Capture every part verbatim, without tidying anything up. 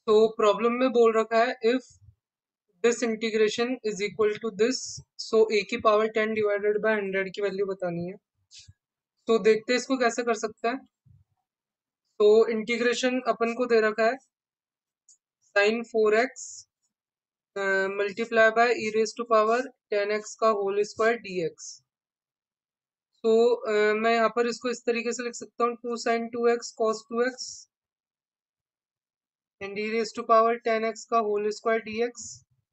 तो प्रॉब्लम में बोल रखा है if this integration is equal to this, so a की power ten divided by hundred की वैल्यू बतानी है। तो देखते हैं इसको कैसे कर सकते हैं। तो इंटीग्रेशन अपन को दे रखा है sine four x multiply by e raise to power tan x का होल स्क्वायर डी एक्स। तो uh, मैं यहाँ पर इसको इस तरीके से लिख सकता हूँ two sine two x cos two x and e raise to power tan x का होल स्क्वायर डी एक्स।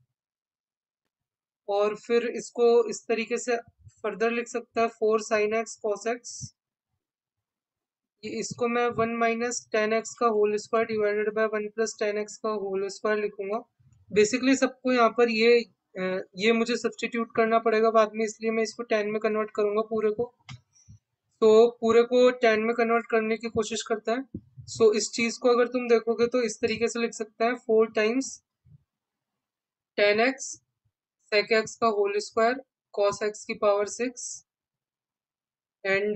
और फिर इसको इस तरीके से फर्दर लिख सकता है four sine x cos x. ये इसको मैं वन माइनस टेन एक्स का whole square divided by one plus tan x का होल स्क्वायर लिखूंगा। बेसिकली सबको यहाँ पर ये अ, ये मुझे सब्स्टिट्यूट करना पड़ेगा बाद में, इसलिए मैं इसको टेन में कन्वर्ट करूंगा पूरे को। तो पूरे को टेन में कन्वर्ट करने की कोशिश करता है। सो इस चीज को अगर तुम देखोगे तो इस तरीके से लिख सकते हैं four times tan x sec x का होल स्क्वायर कॉस एक्स की पावर सिक्स एंड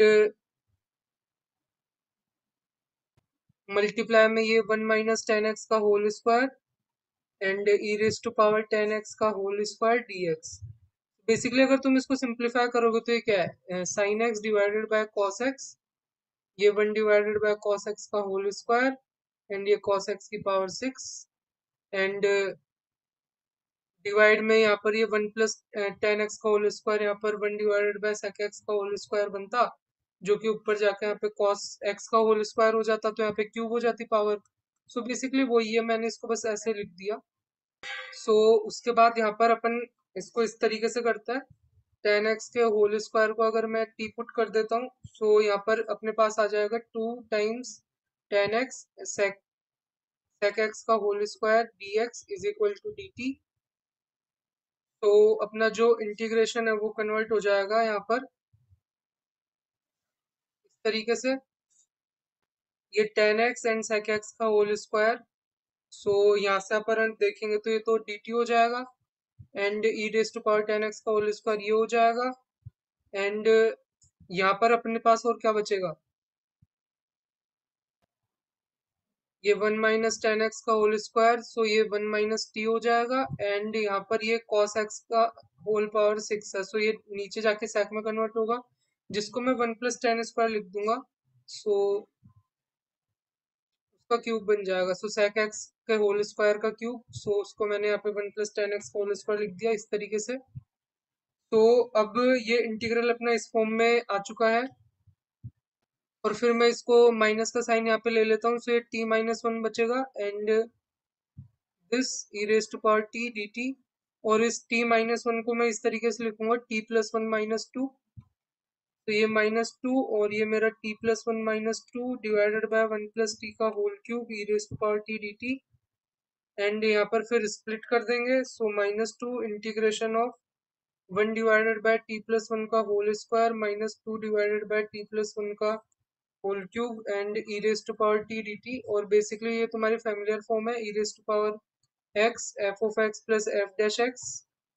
मल्टीप्लाई में ये वन माइनस टेन एक्स का whole square and e raise to power tan x का whole square d x. Basically अगर तुम इसको simplify करोगे तो ये क्या है, sine x divided by cos x, ये one divided by cos x का होल स्क्वायर एंड ये कॉस एक्स की पावर सिक्स एंड डिवाइड में यहाँ पर ये वन प्लस टेन एक्स का होल स्क्वायर, यहाँ पर one divided by sec x का होल स्क्वायर बनता, जो कि ऊपर जाके यहाँ पे कॉस एक्स का होल स्क्वायर हो जाता, तो यहाँ पे क्यूब हो जाती पावर। सो बेसिकली वही है, मैंने इसको बस ऐसे लिख दिया। सो so, उसके बाद यहाँ पर अपन इसको इस तरीके से करते हैं, टेन एक्स के होल स्क्वायर को अगर मैं टी पुट कर देता हूँ, सो यहाँ पर अपने पास आ जाएगा two times tan x sec sec x का whole square d x is equal to d t. तो अपना जो इंटीग्रेशन है वो कन्वर्ट हो जाएगा यहाँ पर इस तरीके से, ये tan x and sec x का होल स्क्वायर। सो यहाँ से अपन देखेंगे तो ये तो डी टी हो जाएगा and e raise to power tan x का होल स्क्वायर ये हो जाएगा एंड यहाँ पर अपने पास और क्या बचेगा, ये वन माइनस टेन एक्स का होल स्क्वायर, सो ये वन माइनस टी हो जाएगा एंड यहाँ पर ये कॉस एक्स का होल पावर सिक्स है, सो ये नीचे जाके सेक में कन्वर्ट होगा, जिसको मैं वन प्लस टेन स्क्वायर लिख दूंगा। सो उसका क्यूब बन जाएगा, सो सेक एक्स के होल स्क्वायर का क्यूब। सो उसको मैंने यहाँ पे वन प्लस टेन एक्स का होल स्क्वायर लिख दिया इस तरीके से। तो अब ये इंटीग्रल अपना इस फॉर्म में आ चुका है और फिर मैं इसको माइनस का साइन यहाँ पे ले लेता हूँ, सो ये टी माइनस वन बचेगा and this e raise to power t d t. और इस t माइनस वन को मैं इस तरीके से लिखूंगा t plus one minus two, तो ये माइनस टू और ये मेरा t plus one minus two divided by one plus t का whole cube e raise to power t d t and यहाँ पर फिर स्प्लिट कर देंगे, so minus two integration of one divided by t plus one का whole square minus two divided by t plus one का whole cube and e raise to power t d t. और basically ये तुम्हारी familiar form है, e raise to power x f of x plus f dash x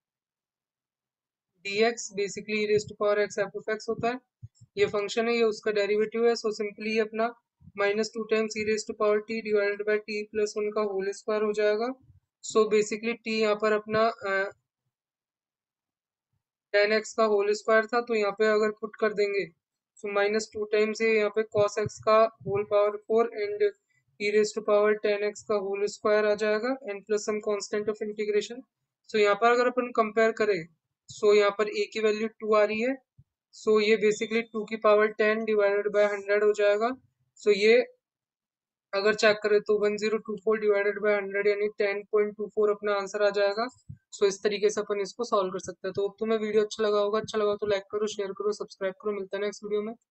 dx, basically raise to power x f of x होता है, ये function है, ये उसका डेरिवेटिव है। सो सिंपली ये अपना minus two times e raise to power t divided by t plus one का होल स्क्वायर हो जाएगा। सो बेसिकली टी यहाँ पर अपना टेन एक्स का होल स्क्वायर था, तो यहाँ पे अगर पुट कर देंगे सो माइनस टू टाइम्स ये यहाँ पे कॉस एक्स का whole power four and e raise to power tan x का होल स्क्वायर आ जाएगा and plus some constant of integration. So यहाँ पर अगर अपन कंपेयर करें, सो यहाँ पर ए की वैल्यू टू आ रही है, सो ये बेसिकली टू की power ten divided by hundred हो जाएगा। सो ये अगर चेक करें तो one zero two four divided by hundred यानी टेन पॉइंट टू फोर अपना आंसर आ जाएगा। सो इस तरीके से अपन इसको सॉल्व कर सकते हैं। तो अब तुम्हें वीडियो अच्छा लगा होगा, अच्छा लगा तो लाइक करो, शेयर करो, सब्सक्राइब करो, मिलता है नेक्स्ट वीडियो में।